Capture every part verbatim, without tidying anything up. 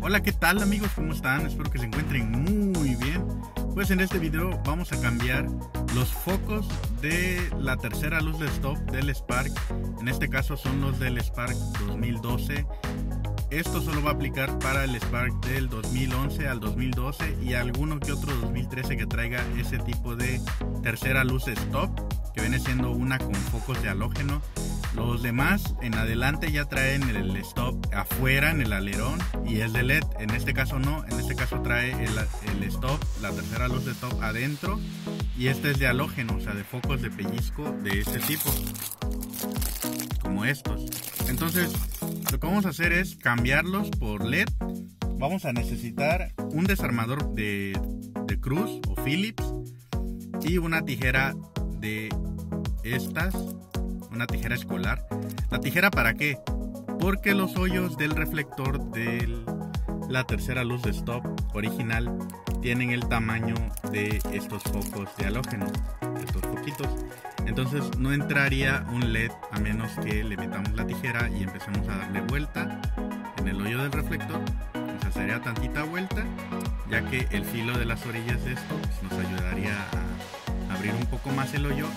Hola, ¿qué tal amigos? ¿Cómo están? Espero que se encuentren muy bien. Pues en este video vamos a cambiar los focos de la tercera luz de stop del Spark. En este caso son los del Spark dos mil doce. Esto solo va a aplicar para el Spark del dos mil once al dos mil doce y alguno que otro dos mil trece que traiga ese tipo de tercera luz de stop, que viene siendo una con focos de halógeno. Los demás en adelante ya traen el stop afuera en el alerón y es de L E D. En este caso no, en este caso trae el, el stop, la tercera luz de stop adentro, y este es de halógeno, o sea de focos de pellizco de este tipo, como estos. Entonces lo que vamos a hacer es cambiarlos por L E D. Vamos a necesitar un desarmador de, de cruz o Phillips y una tijera de estas, una tijera escolar. ¿La tijera para qué? Porque los hoyos del reflector de la tercera luz de stop original tienen el tamaño de estos focos de halógeno, estos foquitos. Entonces no entraría un L E D a menos que le metamos la tijera y empecemos a darle vuelta en el hoyo del reflector. Nos hacería tantita vuelta, ya que el filo de las orillas de esto pues, nos ayudaría a abrir un poco más el hoyo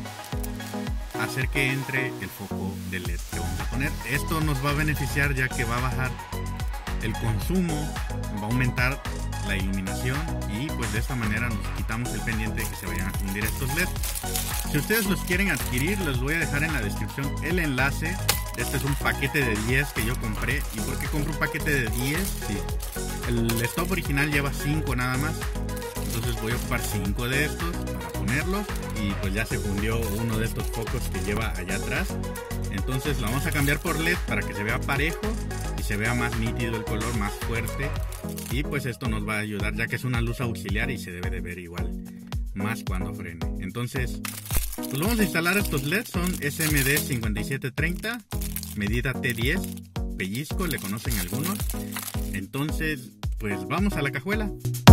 y hacer que entre el foco de L E D que vamos a poner. Esto nos va a beneficiar, ya que va a bajar el consumo, va a aumentar la iluminación y pues de esta manera nos quitamos el pendiente de que se vayan a fundir estos L E D. Si ustedes los quieren adquirir, les voy a dejar en la descripción el enlace. Este es un paquete de diez que yo compré. ¿Y por qué compro un paquete de diez? Sí, el stop original lleva cinco nada más, entonces voy a ocupar cinco de estos para ponerlos y pues ya se fundió uno de estos focos que lleva allá atrás. Entonces lo vamos a cambiar por L E D para que se vea parejo y se vea más nítido el color, más fuerte, y pues esto nos va a ayudar, ya que es una luz auxiliar y se debe de ver igual más cuando frene. Entonces pues vamos a instalar estos L E D. Son S M D cincuenta y siete treinta, medida T diez, pellizco le conocen algunos. Entonces pues vamos a la cajuela.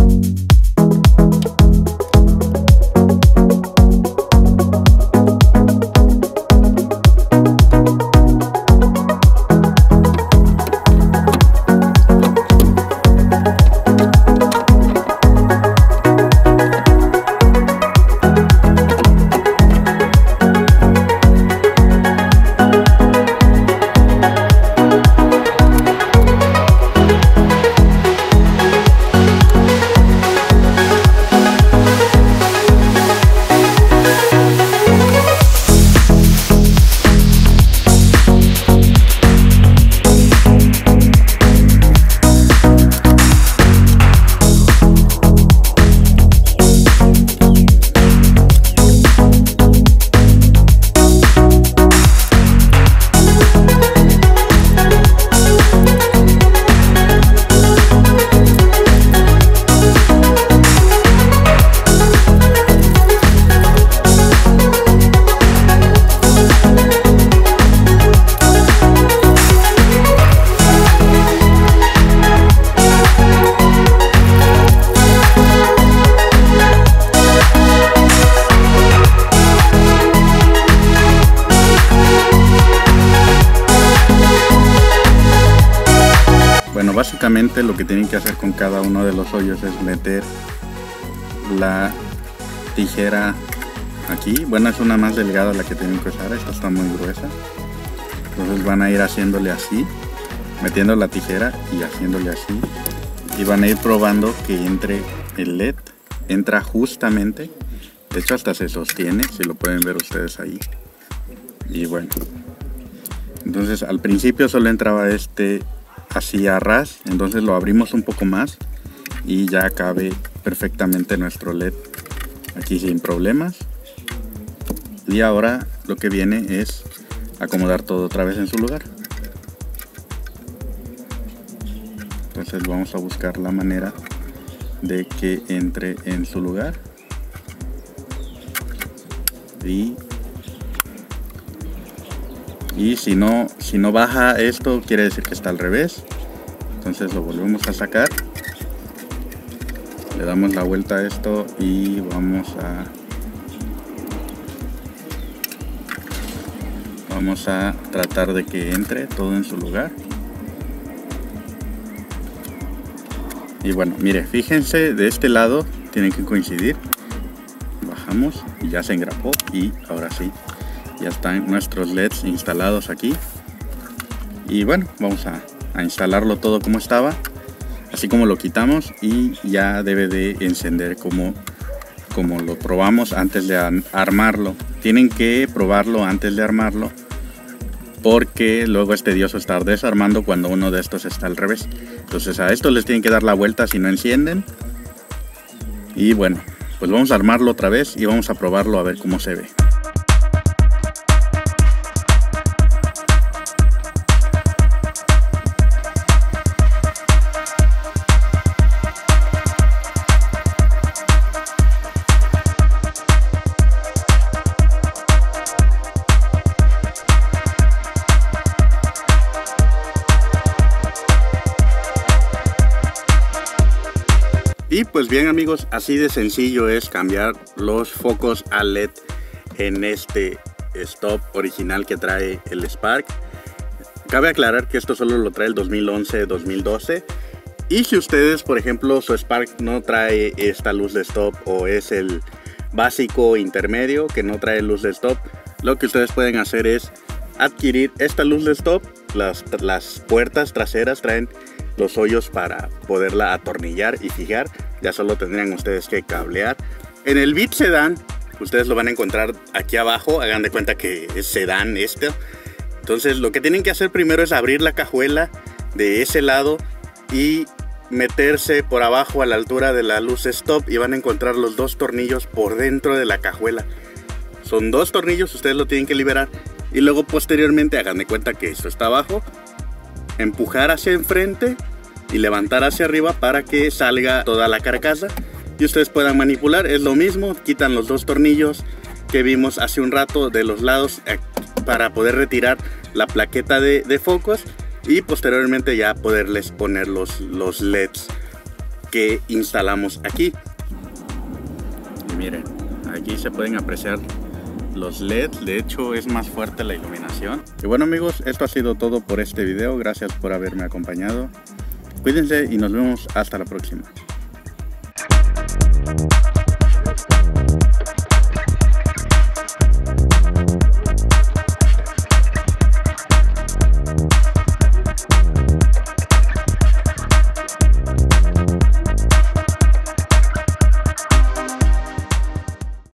Básicamente lo que tienen que hacer con cada uno de los hoyos es meter la tijera aquí. Bueno, es una más delgada la que tienen que usar, esta está muy gruesa. Entonces van a ir haciéndole así, metiendo la tijera y haciéndole así, y van a ir probando que entre el L E D. Entra justamente, de hecho hasta se sostiene, si lo pueden ver ustedes ahí. Y bueno, entonces al principio solo entraba este así a ras, entonces lo abrimos un poco más y ya cabe perfectamente nuestro L E D aquí sin problemas. Y ahora lo que viene es acomodar todo otra vez en su lugar. Entonces vamos a buscar la manera de que entre en su lugar y Y si no, si no baja esto, quiere decir que está al revés. Entonces lo volvemos a sacar. Le damos la vuelta a esto y vamos a Vamos a tratar de que entre todo en su lugar. Y bueno, mire, fíjense, de este lado tienen que coincidir. Bajamos y ya se engrapó, y ahora sí, ya están nuestros L E Ds instalados aquí. Y bueno, vamos a, a instalarlo todo como estaba, así como lo quitamos, y ya debe de encender como, como lo probamos antes de armarlo. Tienen que probarlo antes de armarlo, porque luego es tedioso estar desarmando cuando uno de estos está al revés. Entonces a esto les tienen que dar la vuelta si no encienden. Y bueno, pues vamos a armarlo otra vez y vamos a probarlo a ver cómo se ve. Y pues bien amigos, así de sencillo es cambiar los focos a L E D en este stop original que trae el Spark. Cabe aclarar que esto solo lo trae el dos mil once dos mil doce. Y si ustedes, por ejemplo, su Spark no trae esta luz de stop, o es el básico intermedio que no trae luz de stop, lo que ustedes pueden hacer es adquirir esta luz de stop. Las, las puertas traseras traen los hoyos para poderla atornillar y fijar. Ya solo tendrían ustedes que cablear. En el Beat Sedan, ustedes lo van a encontrar aquí abajo. Hagan de cuenta que es sedán este. Entonces lo que tienen que hacer primero es abrir la cajuela de ese lado y meterse por abajo a la altura de la luz stop, y van a encontrar los dos tornillos por dentro de la cajuela. Son dos tornillos, ustedes lo tienen que liberar, y luego posteriormente hagan de cuenta que esto está abajo, empujar hacia enfrente y levantar hacia arriba para que salga toda la carcasa y ustedes puedan manipular. Es lo mismo, quitan los dos tornillos que vimos hace un rato de los lados para poder retirar la plaqueta de, de focos, y posteriormente ya poderles poner los, los L E Ds que instalamos aquí. Y miren, aquí se pueden apreciar los L E Ds, de hecho es más fuerte la iluminación. Y bueno amigos, esto ha sido todo por este video. Gracias por haberme acompañado. Cuídense y nos vemos hasta la próxima.